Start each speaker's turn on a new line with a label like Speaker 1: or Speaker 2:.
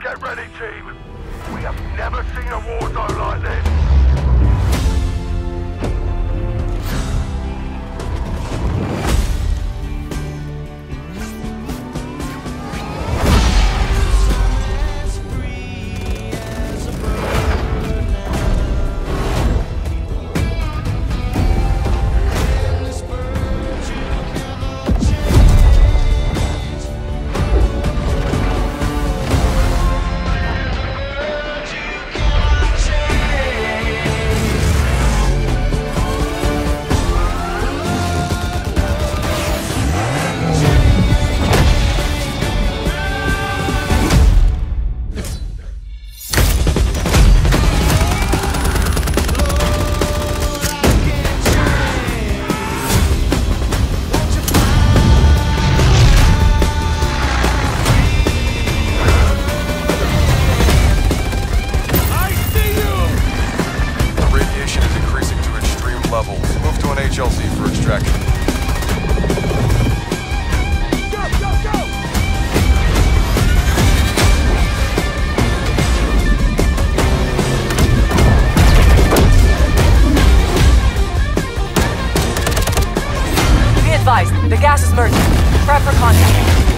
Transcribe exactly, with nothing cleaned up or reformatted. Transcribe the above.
Speaker 1: Get ready, team. We have never seen a war zone like this.
Speaker 2: H L Z for extraction.
Speaker 1: Go, go, go!
Speaker 3: Be advised, the gas is merging. Prep for contact.